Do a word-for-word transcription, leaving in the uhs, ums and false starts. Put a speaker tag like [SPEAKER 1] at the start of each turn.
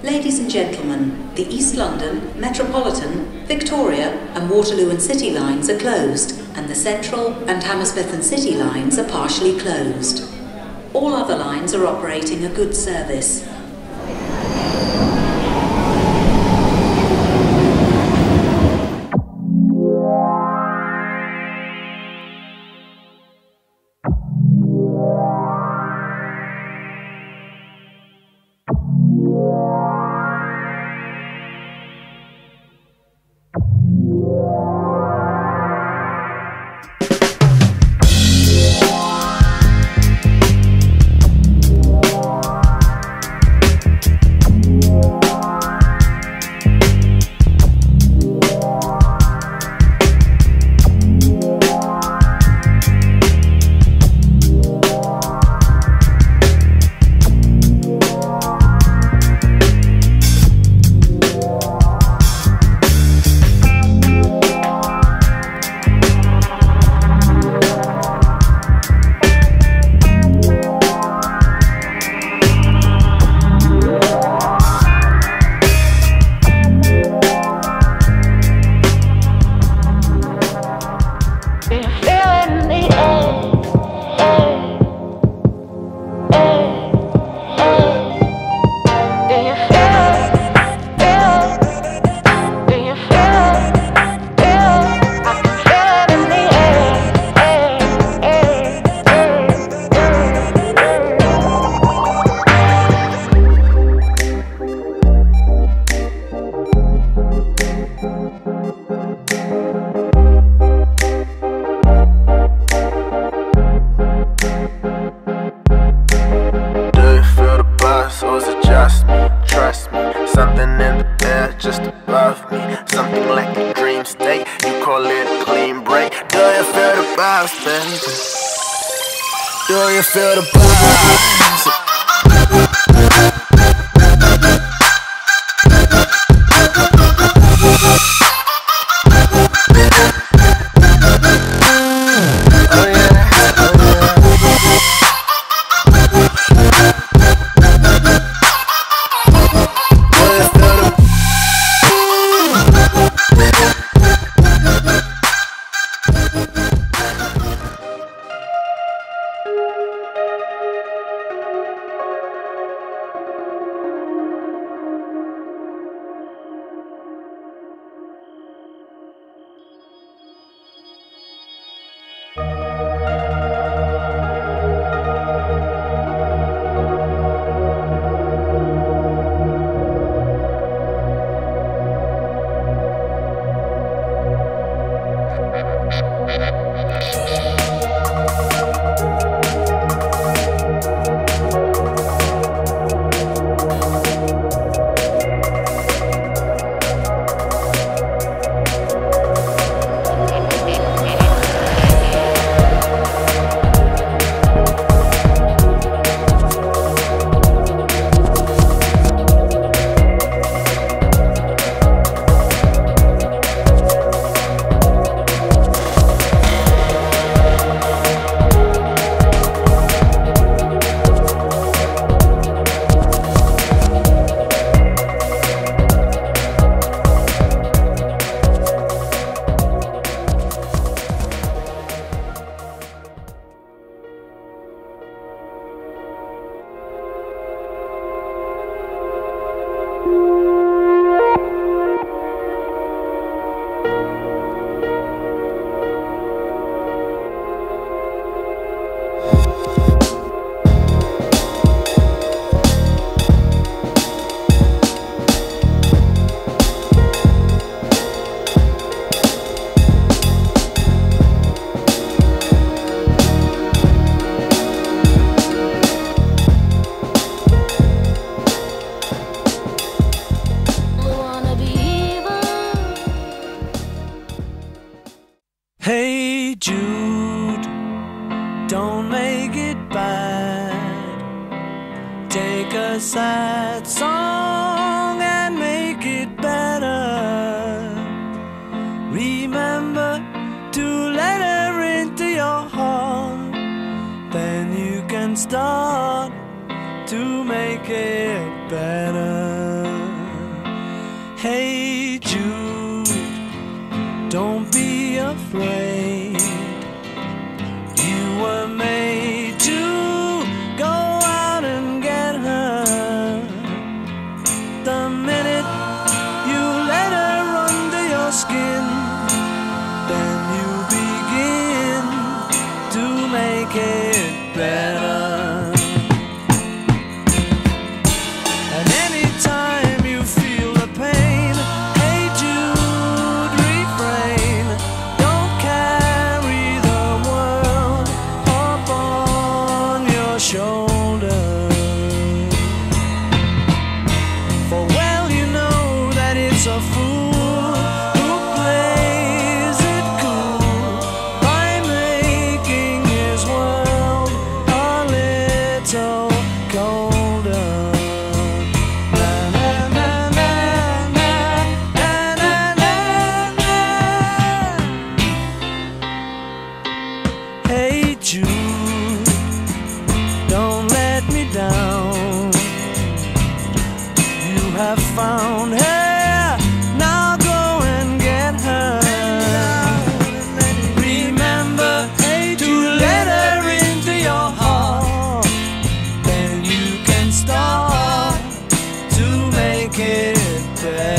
[SPEAKER 1] Ladies and gentlemen, the East London, Metropolitan, Victoria and Waterloo and City lines are closed, and the Central and Hammersmith and City lines are partially closed. All other lines are operating a good service.
[SPEAKER 2] Do you feel the vibes?
[SPEAKER 3] Hey Jude, don't make it bad. Take a sad song and make it better. Remember to let her into your heart, then you can start to make it better. Hey Jude, don't be afraid. You were made to go out and get her. The minute you let her under your skin, then you begin to make it better. And anytime you feel the pain, hey Jude, refrain. Don't carry the world up on your shoulder. For well you know that it's a fool who plays it cool by making his world a little colder. Na, na, na, na, na, na, na, na, na. Hey Jude, don't let me down. You have found her, now go and get her. Remember to let her into your heart, then you can start to make it better.